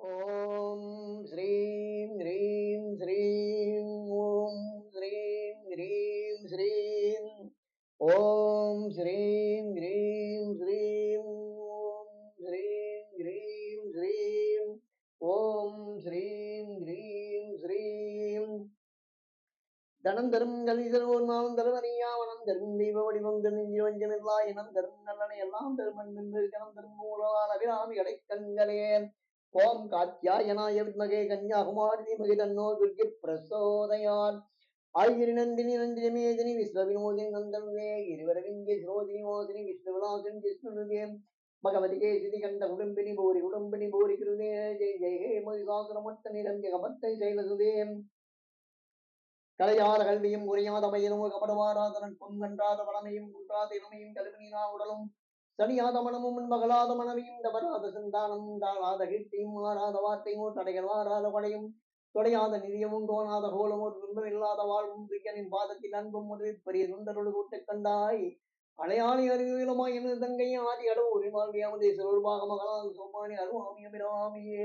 ஓம் ஸ்ரீம் ஹ்ரீம் ஸ்ரீம் ஓம் ஸ்ரீம் ஹ்ரீம் ஸ்ரீம் ஓம் ஸ்ரீம் ஹ்ரீம் ஸ்ரீம் ஓம் ஸ்ரீம் ஹ்ரீம் ஸ்ரீம் ஓம் ஸ்ரீம் ஹ்ரீம் ஸ்ரீம் தனம் தரும் கலிதரும் நாமம் தரும் அறியாவனம் தரும் தெய்வ வடிவம் தரும் வஞ்சமில்லா இனம் தரும் நல்லனை எல்லாம் தரும் அன்பு கணம் தரும் மூலவான அபிராமி கடைக்கண்களே ஓம் காத்யாயனாய வித்மகே கன்யாகுமாரி தீமகி தன்னோ துர்கி பிரசோதயாத் ஆயிரி நந்தினி நந்தினி மேதினி விஸ்வவினோதினி நந்தனே இருவரவிங்கே சிரோதினி மோதினி விஷ்ணு விலாசினி விஷ்ணுதே பகவதி கேசிதி கண்ட குடும்பினி பூரி கிருதே ஜெய் ஜெய் ஹே மதிசாசுரமட்ட நிரம் ஜெகமத்தை சைலசுதே கலையாத கல்வியும் உரையாத மயிலும் கபடவாராதனன் பொங்கன்றாத வளமையும் குன்றாத இளமையும் கல்வினா உடலும் சனியாத மனமும் மகளாத மனைவியும் தவறாத சந்தானம் தாழாத கீர்த்தியும் மாறாத வார்த்தையும் தடைகள் மாறாத கொடையும் தொடையாத நிதியமும் தோணாத கோலமும் ஒரு துன்பம் இல்லாத வாழ்வும் துய்யனின் பாதத்தில் அன்பும் உதவி பெரிய சுந்தரோடு கூட்டக் கண்டாய் அலையாளி அறிவியலுமாய் எனது தங்கை ஆதி அடவு உரிமால் வியாமதே சிறுபாக மகளால் சொம்மானி அருவாமி அபிராமியே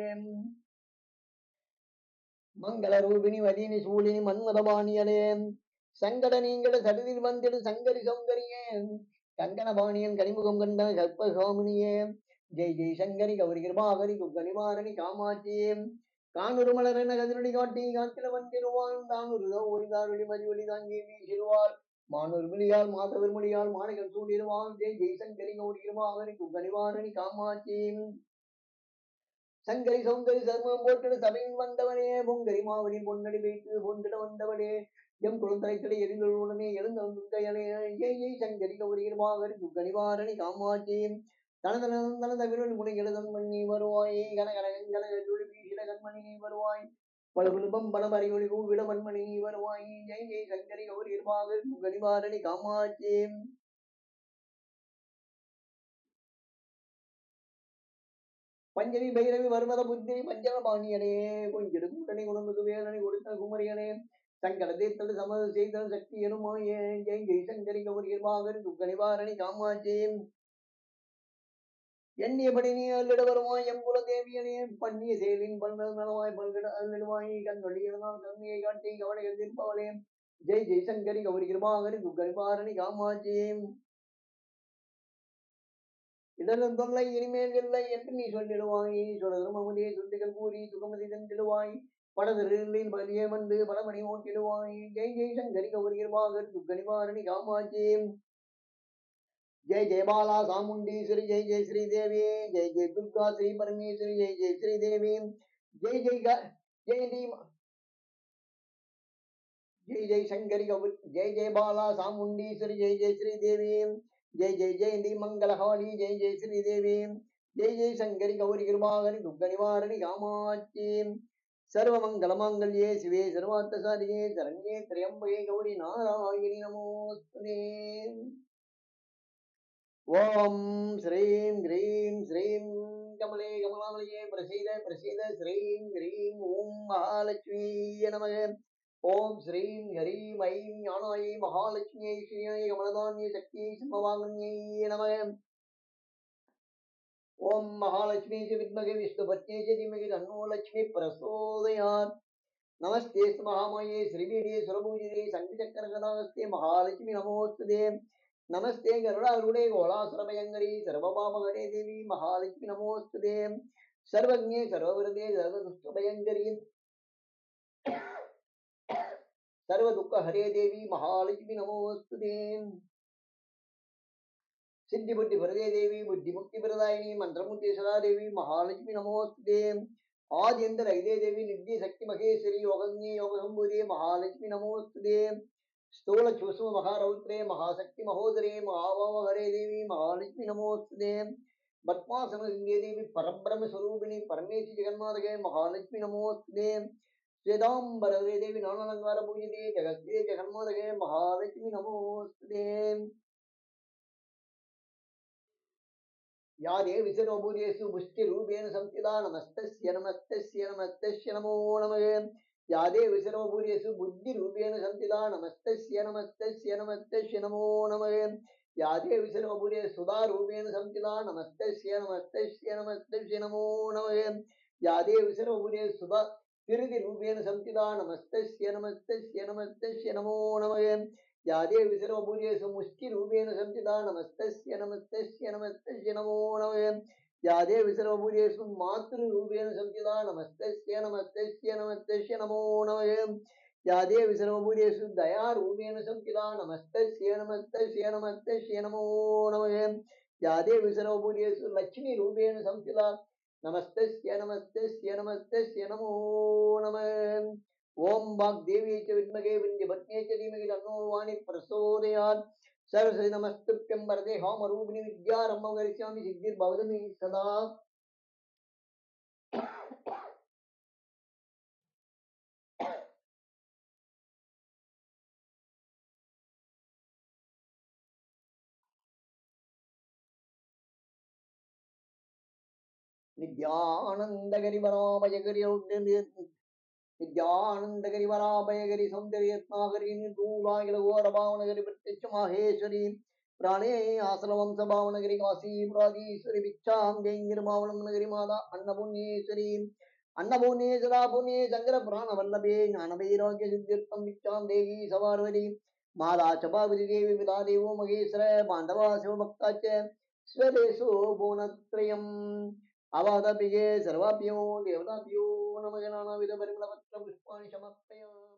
மங்கள ரூபிணி வதினி சூழினி மன்மதபாணியனே சங்கட நீங்கட சடுதில் வந்திடு சங்கரி சௌந்தரியே கங்கணபாணியன் கனிமுகம் கண்ட கற்பகாமினியே ஜெய் ஜெய் சங்கரி கௌரி கிருபாகரி குக்கனிமாரணி காமாட்சியே காணொரு மலரென கதிரொலி காட்டி காத்தில வந்திருவாள் தானொரு ஒளிதாரொலி மதிவொலி தாங்கி வீசிடுவாள் மானொரு மொழியால் மாதவர் மொழியால் மாலைகள் சூடிடுவாள் ஜெய் ஜெய் சங்கரி கௌரி கிருபாகரி குக்கனிமாரணி காமாட்சி சங்கரி சௌந்தரி சர்மம் போட்டு சபையில் வந்தவனே பொங்கரி மாவடி பொன்னடி வைத்து பொந்திட வந்தவனே எம் குழந்தைகளை எரிந்தவுடனே எழுந்தவனே ஜெய் ஜெய் சங்கரி கௌரி கிருபாகரி குக்கனிவாரணி காமாட்சி தனத விரல் முனை எழுதன் பண்ணி வருவாய் கனகனகங்கன வீசிட கண்மணி நீ வருவாய் பல குடும்பம் பல வரையொலி விட மண்மணி நீ வருவாய் ஜெய் ஜெய் சங்கரி கௌரி கிருபாகரி குக்கனிவாரணி காமாட்சி பஞ்சமி பைரவி வருமத புத்திரி பஞ்சம பாணியனே கொஞ்சிடும் உடனே உணர்ந்து வேலனை கொடுத்த குமரியனே சங்கட தீர்த்தல் சமத செய்தல் சக்தி எனுமாய ஜெய் ஜெய் சங்கரி கௌரி கிருபாகரி துக்கனிவாரணி காமாட்சி எண்ணியபடி நீ அல்லிட வருவாய் எம் குல தேவியனே பண்ணிய செயலின் பல்நல் நலவாய் பல்கிட அல்லிடுவாய் கண்ணொழியினால் கண்ணியை காட்டி கவலைகள் தீர்ப்பவளே ஜெய் ஜெய் சங்கரி கௌரி கிருபாகரி துக்கனிவாரணி காமாட்சி இடரும் தொல்லை இனிமேல் இல்லை என்று நீ சொல்லிடுவாய் சுடரும் அமுதே சுண்டிகள் கூறி சுகமதி தந்திடுவாய் படதிருளில் பலியே வந்து பலமணி ஓட்டிடுவாய் ஜெய் ஜெய் சங்கரி கௌரி கிருபாகரி துக்கனிவாரணி காமாட்சி ஜெய் ஜெய் பாலா சாமுண்டீஸ்வரி ஜெய் ஜெய் ஸ்ரீதேவி ஜெய் ஜெய் துர்கா ஸ்ரீ பரமேஸ்வரி ஜெய் ஜெய் ஸ்ரீதேவி ஜெய் ஜெய் ஜெய் ஜெய் ஜெய் சங்கரி கௌரி ஜெய் ஜெய் பாலா சாமுண்டீஸ்வரி ஜெய் ஜெய் ஸ்ரீதேவி जय जय जयंती मंगलहारी जय जय श्रीदेवी जय जय शंकरी गौरी कृपाकरी दुख निवारणी कामाक्षी सर्वमंगलमांगल्ये शिवे सर्वार्थसाधिके शरण्ये त्र्यंबके गौरी नारायणी नमोस्तुते ओम श्रीं ह्रीं श्रीं कमले कमलालये प्रसीद प्रसीद श्रीं ह्रीं ओं महालक्ष्मी नमः ओम श्रीं हरीं ऐं ज्ञानायै महालक्ष्म्यै श्रियै कमलदान्यै शक्तियै सम्भवाङ्ग्यै नमः ओम महालक्ष्मी च विद्महे विष्णुपत्न्यै च धीमहि तन्नो लक्ष्मी प्रचोदयात् नमस्ते महामाये श्रीवीर्ये सुरभूजिते शङ्खचक्रगदास्ते महालक्ष्मी नमोस्तुते नमस्ते गरुडारूढे गोलासुरभयङ्करी सर्वपापहरे देवी महालक्ष्मी नमोस्तुते सर्वज्ञे सर्ववरदे सर्वदुष्टभयङ्करी सर्व दुख हरे देवी महालक्ष्मी नमोस्तुते सिद्धि बुद्धि भरदे देवी बुद्धि मुक्ति प्रदायिनी मंत्रमुक्तेश्वरा देवी महालक्ष्मी नमोस्तुते आद्यंतर ऐदे देवी निधि शक्ति महेश्वरी योगज्ञे योग संभूते महालक्ष्मी नमोस्तुते स्थूल सूक्ष्म महारौद्रे महाशक्ति महोदरे महाभवहरे देवी महालक्ष्मी नमोस्तुते पद्मासन देवी परब्रह्म स्वरूपिणी परमेश्वरी जगन्माता महालक्ष्मी नमोस्तुते श्वेतांबरे देवी नानालंकार पूजिते जगत्ते जगन्माता महालक्ष्मी नमोस्तुते या देवी सर्वभूतेषु पुष्टिरूपेण संस्थिता नमस्तस्य नमस्तस्य नमस्तस्य नमो नमः या देवी सर्वभूतेषु बुद्धिरूपेण संस्थिता नमस्तस्य नमस्तस्य नमस्तस्य नमो नमः या देवी सर्वभूतेषु सुधारूपेण संस्थिता नमस्तस्य नमस्तस्य नमस्तस्य नमो नमः या देवी सर्वभूते सुधा तिरुतिरूपेण संस्थिता नमस्तस्य नमस्तस्य नमस्तस्य नमो नमः या देवी सर्वभूतेषु मुष्टिरूपेण संस्थिता नमस्तस्य नमस्तस्य नमस्तस्य नमो नमः या देवी सर्वभूतेषु मातृरूपेण संस्थिता नमस्तस्य नमस्तस्य नमस्तस्य नमो नमः या देवी सर्वभूतेषु दयारूपेण संस्थिता नमस्तस्य नमस्तस्य नमस्तस्य नमो नमः या देवी सर्वभूतेषु लक्ष्मीरूपेण संस्थिता नमस्तस्य नमस्तस्य नमस्तस्य नमो नमः ओम वाग्देवी च विद्महे विंध्यपत्न्यै च धीमहि तन्नो वाणी प्रचोदयात् सरस्वती नमस्तुभ्यं वरदे होमरूपिणी विद्यारम्भं करिष्यामि सिद्धिर्भवतु मे सदा नित्यानन्दकरि वराभयकरि विद्यानंदकरि वराभयकरि सौंदर्यत्नाकरि निर्दूलागिलघोरभावनकरि प्रत्यक्ष माहेश्वरी प्राणे आश्रमं सभावनगरी काशीपुराधीश्वरी भिक्षां देङ्गिर्मावनं नगरी माता अन्नपूर्णेश्वरी अन्नपूर्णे सदा पुण्ये शंकर पुराण वल्लभे ज्ञानवैराग्य सिद्ध्यर्थं भिक्षां देहि सवारवरी माता चपावती देवी पिता देवो महेश्वर पाण्डवा शिवभक्ता च स्वदेशो भुवनत्रयम् अवादपिजे सर्वाभ्यो देवताभ्यो नमः नानाविध परिमलपत्र पुष्पाणि समर्पयामि